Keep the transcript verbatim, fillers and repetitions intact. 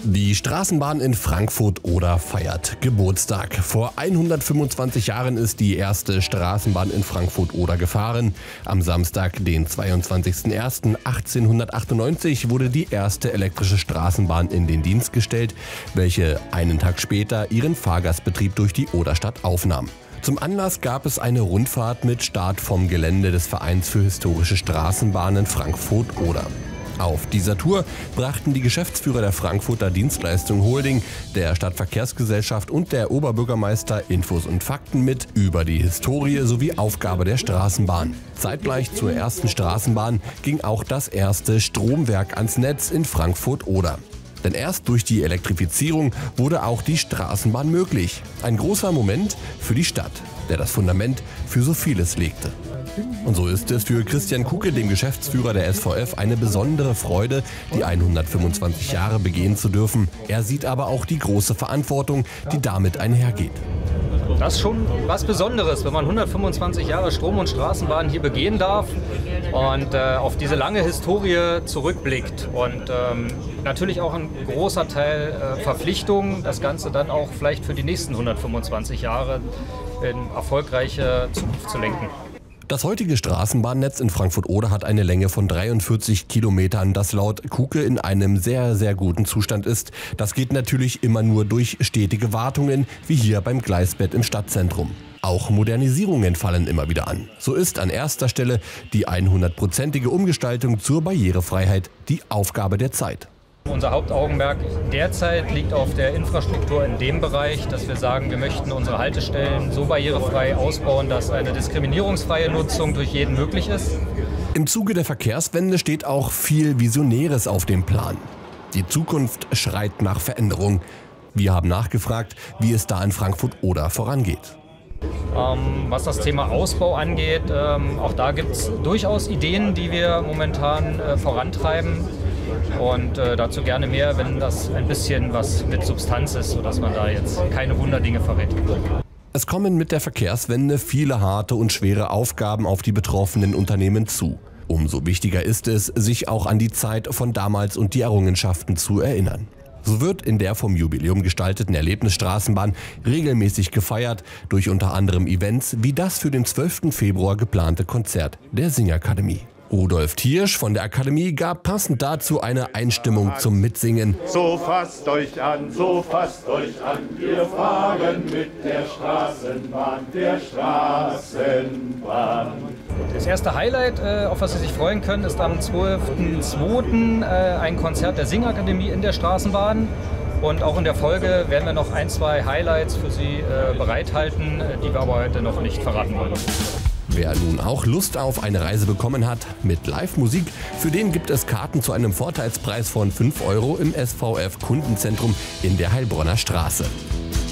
Die Straßenbahn in Frankfurt-Oder feiert Geburtstag. Vor hundertfünfundzwanzig Jahren ist die erste Straßenbahn in Frankfurt-Oder gefahren. Am Samstag, den zweiundzwanzigsten ersten achtzehnhundertachtundneunzig, wurde die erste elektrische Straßenbahn in den Dienst gestellt, welche einen Tag später ihren Fahrgastbetrieb durch die Oderstadt aufnahm. Zum Anlass gab es eine Rundfahrt mit Start vom Gelände des Vereins für historische Straßenbahnen Frankfurt-Oder. Auf dieser Tour brachten die Geschäftsführer der Frankfurter Dienstleistung Holding, der Stadtverkehrsgesellschaft und der Oberbürgermeister Infos und Fakten mit über die Historie sowie Aufgabe der Straßenbahn. Zeitgleich zur ersten Straßenbahn ging auch das erste Stromwerk ans Netz in Frankfurt-Oder. Denn erst durch die Elektrifizierung wurde auch die Straßenbahn möglich. Ein großer Moment für die Stadt, der das Fundament für so vieles legte. Und so ist es für Christian Kuke, dem Geschäftsführer der S V F, eine besondere Freude, die hundertfünfundzwanzig Jahre begehen zu dürfen. Er sieht aber auch die große Verantwortung, die damit einhergeht. Das ist schon was Besonderes, wenn man hundertfünfundzwanzig Jahre Strom- und Straßenbahn hier begehen darf und äh, auf diese lange Historie zurückblickt. Und ähm, natürlich auch ein großer Teil äh, Verpflichtung, das Ganze dann auch vielleicht für die nächsten hundertfünfundzwanzig Jahre in erfolgreiche Zukunft zu lenken. Das heutige Straßenbahnnetz in Frankfurt-Oder hat eine Länge von dreiundvierzig Kilometern, das laut Kuke in einem sehr, sehr guten Zustand ist. Das geht natürlich immer nur durch stetige Wartungen, wie hier beim Gleisbett im Stadtzentrum. Auch Modernisierungen fallen immer wieder an. So ist an erster Stelle die hundertprozentige Umgestaltung zur Barrierefreiheit die Aufgabe der Zeit. Unser Hauptaugenmerk derzeit liegt auf der Infrastruktur in dem Bereich, dass wir sagen, wir möchten unsere Haltestellen so barrierefrei ausbauen, dass eine diskriminierungsfreie Nutzung durch jeden möglich ist. Im Zuge der Verkehrswende steht auch viel Visionäres auf dem Plan. Die Zukunft schreit nach Veränderung. Wir haben nachgefragt, wie es da in Frankfurt-Oder vorangeht. Ähm, was das Thema Ausbau angeht, ähm, auch da gibt es durchaus Ideen, die wir momentan äh, vorantreiben. Und äh, dazu gerne mehr, wenn das ein bisschen was mit Substanz ist, sodass man da jetzt keine Wunderdinge verrät. Es kommen mit der Verkehrswende viele harte und schwere Aufgaben auf die betroffenen Unternehmen zu. Umso wichtiger ist es, sich auch an die Zeit von damals und die Errungenschaften zu erinnern. So wird in der vom Jubiläum gestalteten Erlebnisstraßenbahn regelmäßig gefeiert durch unter anderem Events wie das für den zwölften Februar geplante Konzert der Singakademie. Rudolf Thiersch von der Akademie gab passend dazu eine Einstimmung zum Mitsingen. So fasst euch an, so fasst euch an, wir fahren mit der Straßenbahn, der Straßenbahn. Das erste Highlight, auf das Sie sich freuen können, ist am zwölften zweiten ein Konzert der Singakademie in der Straßenbahn. Und auch in der Folge werden wir noch ein, zwei Highlights für Sie bereithalten, die wir aber heute noch nicht verraten wollen. Wer nun auch Lust auf eine Reise bekommen hat mit Live-Musik, für den gibt es Karten zu einem Vorteilspreis von fünf Euro im S V F-Kundenzentrum in der Heilbronner Straße.